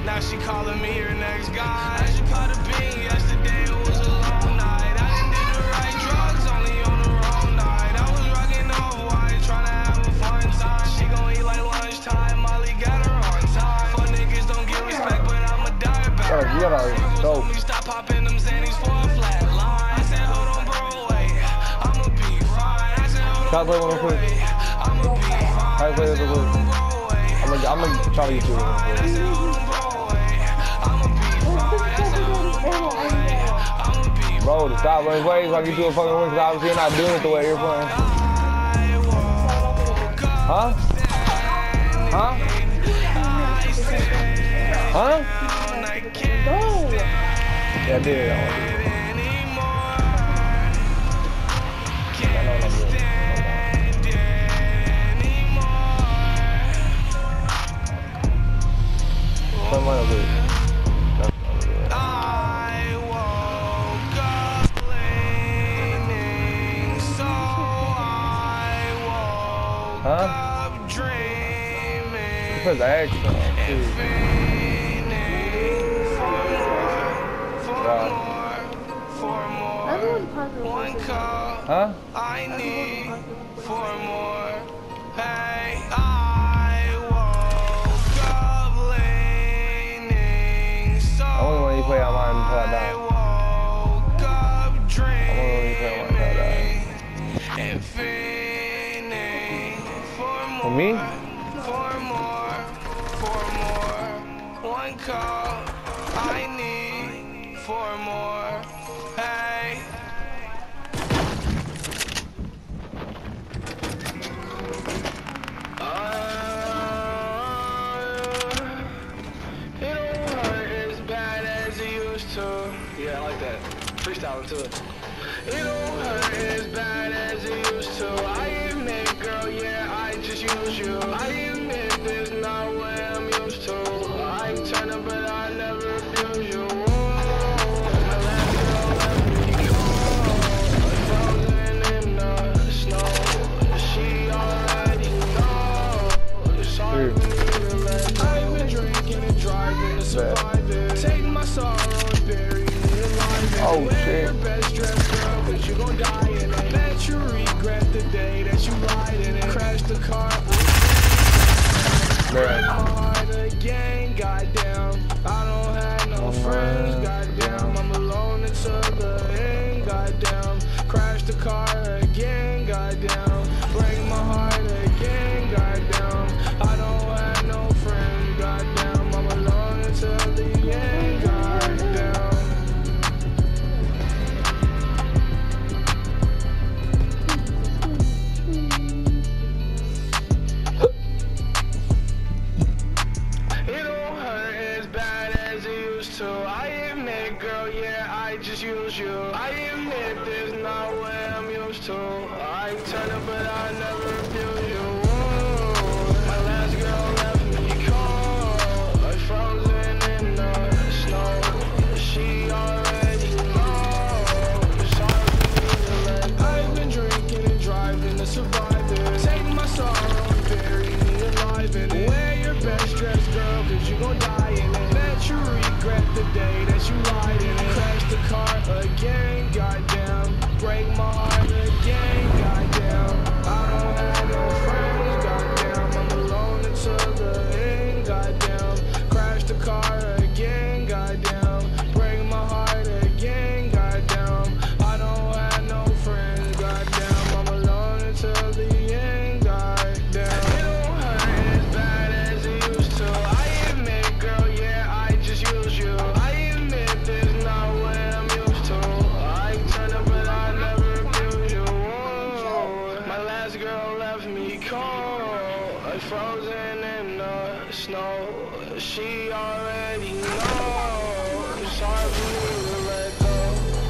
Now she calling me her next guy. I just popped a bean yesterday, it was a long night. I done did the right drugs, only on the wrong night. I was rocking Off-White, trying to have a fun time. She gon' eat like lunchtime, Molly got her on time. Fuck niggas don't get respect, but I'ma die back. Told me stop popping them Xannies for a flat line. I said hold on bro, wait, I'ma be fine. I said hold on bro, wait, I'ma be fine. I said hold on bro, wait, I'm gonna try to get you real quick. I said hold on bro, wait, I'ma be fine. I said hold on bro, wait, I'ma be fine. Bro, stop running ways like you do a fucking win, because obviously you're not doing it the way you're playing. Huh? Huh? Huh? Yeah, I did. I know what I'm doing. Somebody will do it. Huh? Because I asked huh? I need four more. Hey, I woke up leaning so I only want you to play out mine until I die. woke up dreaming I and feeling For me? four more. One call, I need four more. Hey. It don't hurt as bad as it used to. Yeah, I like that. Freestyling to it. It don't hurt as bad as it used to. I admit, girl, yeah, I just use you. I admit there's not what I'm used to. I turn up, but I never abuse you. My last girl left me cold, frozen in the snow. She already knows. It's hard for me to let go. I've been drinking and driving to survive it. Take my sorrow and bury me alive. Oh shit. Your best dressed girl, but you gon' die in it. Bet you regret the day that you lied in it. Crash the car. Break my heart again, goddamn. I don't have no friends, goddamn. I'm alone until the end, goddamn. Crash the car again, goddamn. Break my heart again, goddamn. I don't have no friends, goddamn. I'm alone until the end, goddamn. It don't hurt as bad as it used to. I admit, girl, yeah, I just use you. I admit there's not what I'm used to. I turn up, but I never abuse you. My last girl left me cold, frozen in the snow. She already knows. It's hard for me to let go. I've been drinking and driving to survive it. Take my sorrow and bury me alive in it. Wear your best dressed girl, cause you gon' die in it. Bet you regret the day that you lied in it. Crash the car again, goddamn. Break my heart again, goddamn. I don't have no friends, goddamn. I'm alone until the end, goddamn. Crash the car again, goddamn. Break my heart again, goddamn. I don't have no friends, goddamn. I'm alone until the end, goddamn. It don't hurt as bad as it used to. I admit, girl, yeah, I just use you. I admit there's not what I'm used to. I turn up, but I never abuse you. My last girl left me cold, frozen in the snow. She already knows. It's hard for me to let go.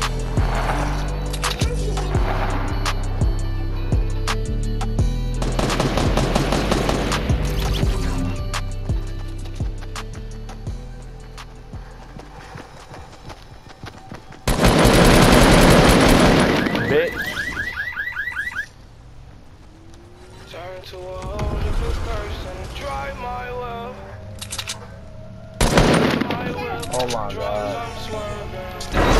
Bitch. Turn to a whole different person. Try my love. Oh my god.